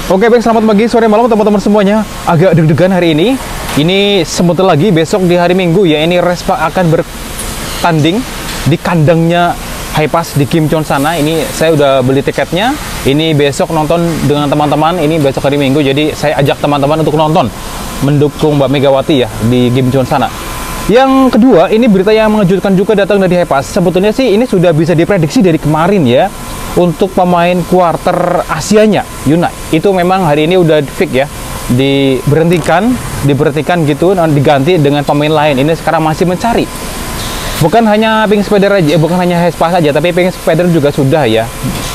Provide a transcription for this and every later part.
Oke, baik, selamat pagi, sore, malam teman-teman semuanya. Agak deg-degan hari ini. Ini sebentar lagi besok di hari Minggu ya. Ini Respa akan bertanding di kandangnya Hypas di Kim Cheon sana. Ini saya udah beli tiketnya. Ini besok nonton dengan teman-teman. Ini besok hari Minggu. Jadi saya ajak teman-teman untuk nonton, mendukung Mbak Megawati ya di Kim Cheon sana. Yang kedua, ini berita yang mengejutkan juga datang dari Hypas. Sebetulnya sih ini sudah bisa diprediksi dari kemarin ya. Untuk pemain quarter Asianya, Yuna, itu memang hari ini udah fix ya, diberhentikan gitu, diganti dengan pemain lain. Ini sekarang masih mencari. Bukan hanya Pink Spider aja, bukan hanya Hypas saja, tapi Pink Spider juga sudah ya.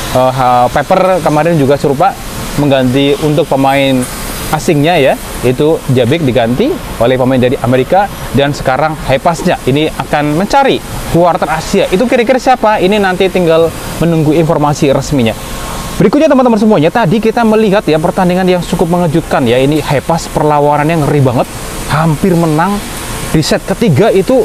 Pepper kemarin juga serupa mengganti untuk pemain asingnya ya, itu Jabik diganti oleh pemain dari Amerika, dan sekarang Hypasnya ini akan mencari quarter Asia. Itu kira-kira siapa? Ini nanti tinggal menunggu informasi resminya. Berikutnya teman-teman semuanya, tadi kita melihat ya pertandingan yang cukup mengejutkan ya. Ini Hypas perlawanannya ngeri banget, hampir menang di set ketiga itu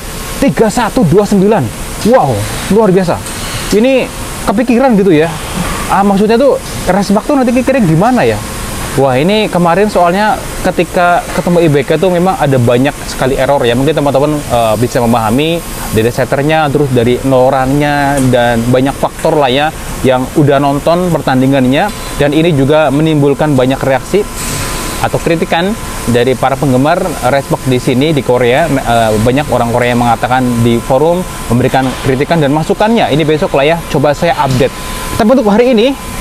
31-29. Wow, luar biasa. Ini kepikiran gitu ya. Maksudnya tuh Resbak tuh nanti kira-kira gimana ya? Wah, ini kemarin soalnya ketika ketemu IBK tuh memang ada banyak sekali error ya. Mungkin teman-teman bisa memahami dari setternya, terus dari norannya, dan banyak faktor lah ya yang udah nonton pertandingannya. Dan ini juga menimbulkan banyak reaksi atau kritikan dari para penggemar Resbak di sini di Korea. Banyak orang Korea yang mengatakan di forum, memberikan kritikan dan masukannya. Ini besok lah ya, coba saya update. Tapi untuk hari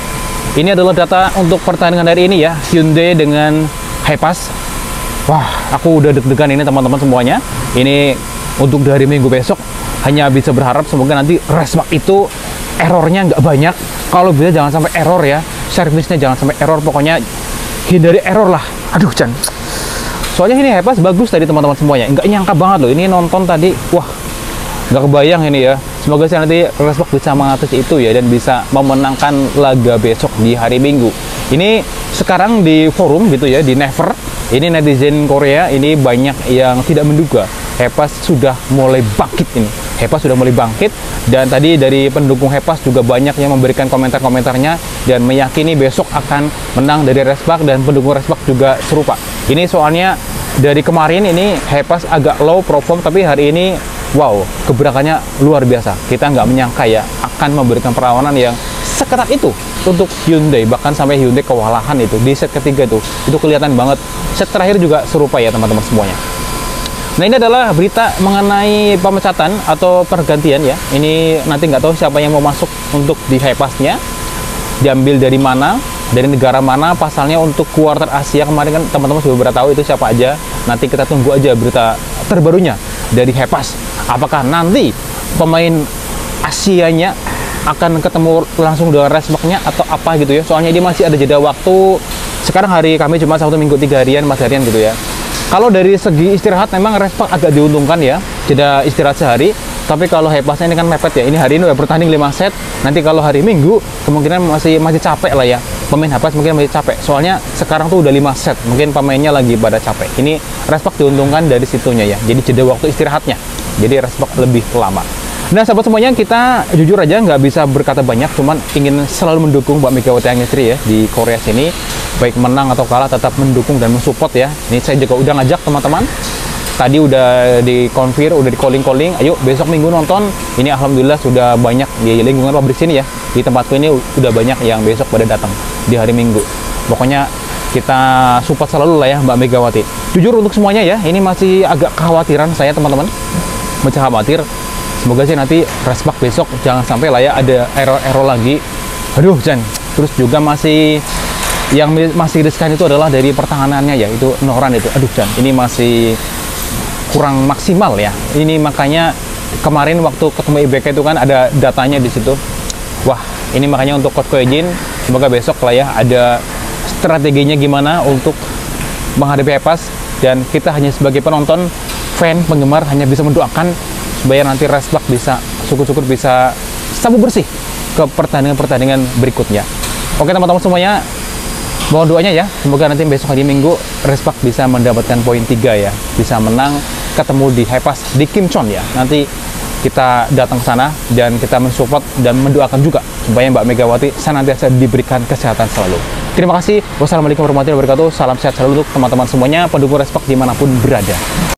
ini adalah data untuk pertandingan hari ini ya, Hyundai dengan Hypas. Wah, aku udah deg-degan ini teman-teman semuanya. Ini untuk dari Minggu besok, hanya bisa berharap semoga nanti Resbak itu errornya nggak banyak. Kalau bisa jangan sampai error ya, servisnya jangan sampai error, pokoknya hindari error lah. Aduh, Chan. Soalnya ini Hypas bagus tadi teman-teman semuanya, nggak nyangka banget loh. Ini nonton tadi, wah, nggak kebayang ini ya. Semoga sih nanti Resbak bisa mengatasi itu ya, dan bisa memenangkan laga besok di hari Minggu. Ini sekarang di forum gitu ya, di Never, ini netizen Korea ini banyak yang tidak menduga Hypas sudah mulai bangkit ini. Hypas sudah mulai bangkit, dan tadi dari pendukung Hypas juga banyak yang memberikan komentar-komentarnya dan meyakini besok akan menang dari Resbak, dan pendukung Resbak juga serupa. Ini soalnya dari kemarin ini Hypas agak low perform, tapi hari ini wow, gebrakannya luar biasa. Kita nggak menyangka ya akan memberikan perlawanan yang seketat itu untuk Hyundai, bahkan sampai Hyundai kewalahan itu di set ketiga itu kelihatan banget. Set terakhir juga serupa ya teman-teman semuanya. Nah, ini adalah berita mengenai pemecatan atau pergantian ya. Ini nanti nggak tahu siapa yang mau masuk untuk di Hypasnya, diambil dari mana, dari negara mana, pasalnya untuk quarter Asia kemarin kan teman-teman sudah tahu itu siapa aja. Nanti kita tunggu aja berita terbarunya dari Hypas. Apakah nanti pemain Asianya akan ketemu langsung dengan Resbaknya atau apa gitu ya. Soalnya ini masih ada jeda waktu. Sekarang hari kami cuma Sabtu Minggu 3 harian, 4 harian gitu ya. Kalau dari segi istirahat memang Resbak agak diuntungkan ya, jeda istirahat sehari. Tapi kalau Hypasnya ini kan mepet ya. Ini hari ini udah bertanding 5 set. Nanti kalau hari Minggu kemungkinan masih capek lah ya. Pemain Hypas mungkin masih capek. Soalnya sekarang tuh udah 5 set. Mungkin pemainnya lagi pada capek. Ini Resbak diuntungkan dari situnya ya. Jadi jeda waktu istirahatnya. Jadi Resbak lebih lama. Nah, sahabat semuanya, kita jujur aja nggak bisa berkata banyak, cuman ingin selalu mendukung Mbak Megawati Angestri ya di Korea sini. Baik menang atau kalah tetap mendukung dan mensupport ya. Ini saya juga udah ngajak teman-teman. Tadi udah di-confirm, udah di-calling, ayo besok Minggu nonton. Ini alhamdulillah sudah banyak di lingkungan pabrik sini ya. Di tempatku ini udah banyak yang besok pada datang di hari Minggu. Pokoknya kita support selalu lah ya Mbak Megawati. Jujur untuk semuanya ya, ini masih agak kekhawatiran saya teman-teman. Masih khawatir. Semoga sih nanti Resbak besok jangan sampai lah ya ada error-error lagi. Aduh, Jan. Terus juga yang masih riskan itu adalah dari pertahanannya ya, itu noran itu. Aduh, Jan, ini masih kurang maksimal ya. Ini makanya kemarin waktu ketemu IBK itu kan ada datanya di situ. Wah, ini makanya untuk Coach Ko Hye-jin, semoga besok lah ya ada strateginya gimana untuk menghadapi Hypas, dan kita hanya sebagai penonton, fan, penggemar hanya bisa mendoakan supaya nanti Resbak bisa syukur-syukur bisa sabu bersih ke pertandingan-pertandingan berikutnya. Oke teman-teman semuanya, mohon doanya ya, semoga nanti besok hari Minggu Resbak bisa mendapatkan poin 3 ya, bisa menang, ketemu di Hypas di Kim Cheon ya. Nanti kita datang ke sana dan kita mensupport dan mendoakan juga supaya Mbak Megawati senantiasa diberikan kesehatan selalu. Terima kasih. Wassalamualaikum warahmatullahi wabarakatuh. Salam sehat selalu untuk teman-teman semuanya, pendukung Respak dimanapun berada.